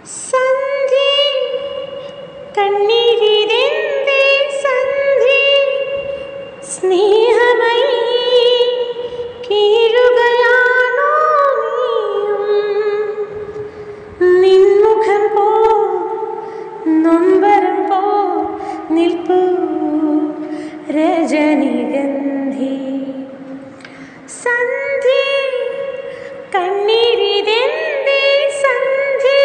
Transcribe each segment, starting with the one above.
സന്ധി കണ്ണീരിതെന്തേ സന്ധി സ്നേഹമയി കീഴുകയാണോ നീയും നിൻമുഖം പോ നൊമ്പരം പോ നിൽപ്പൂ രജനിഗന്ധി സന്ധി കണ്ണീരിതെന്തേ സന്ധി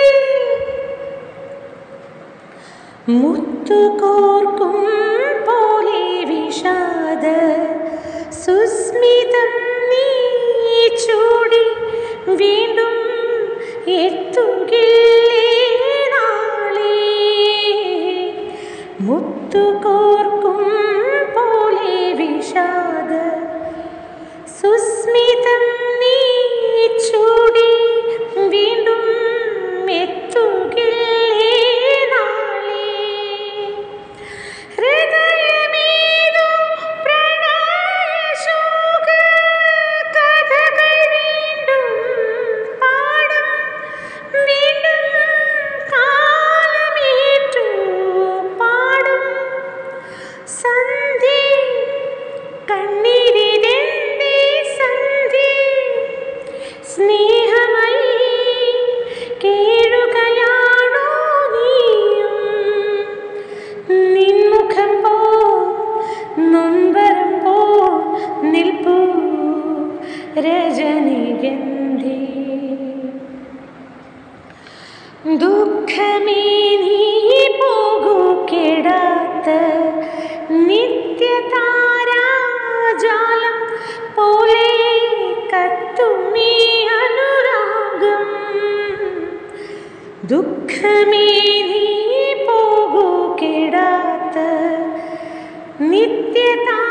മുത്തുകോർക്കും പോലെ വിഷാദ സുസ്മിതം നീ ചൂടി വീണ്ടും എത്തുകില്ലേ നാളെ മുത്തുകോർക്കും പോലെ വിഷാദ സുസ്മിതം നീ ചൂടി വീണ്ടും എത്തുകില്ലേ നാളെ ഹൃദയമേതോ പ്രണയശോക കഥകൾ വീണ്ടും പാടും വീണ്ടും കാലമേറ്റു പാടും സന്ധി കണ്ണീരിതെന്തേ സന്ധി സ്നേഹമയി കീഴുകയാണോ നീയും നിൻമുഖം പോ നൊമ്പരം പോ നിൽപ്പൂ രജനിഗന്ധി ദുഃഖമേ നീ പോകൂ കെടാത്ത നിത്യതാരാജാലം പോലെ കത്തുമീ അനുരാഗം ദുഃഖമേ നീ പോകൂ കെടാത്ത നിത്യതാ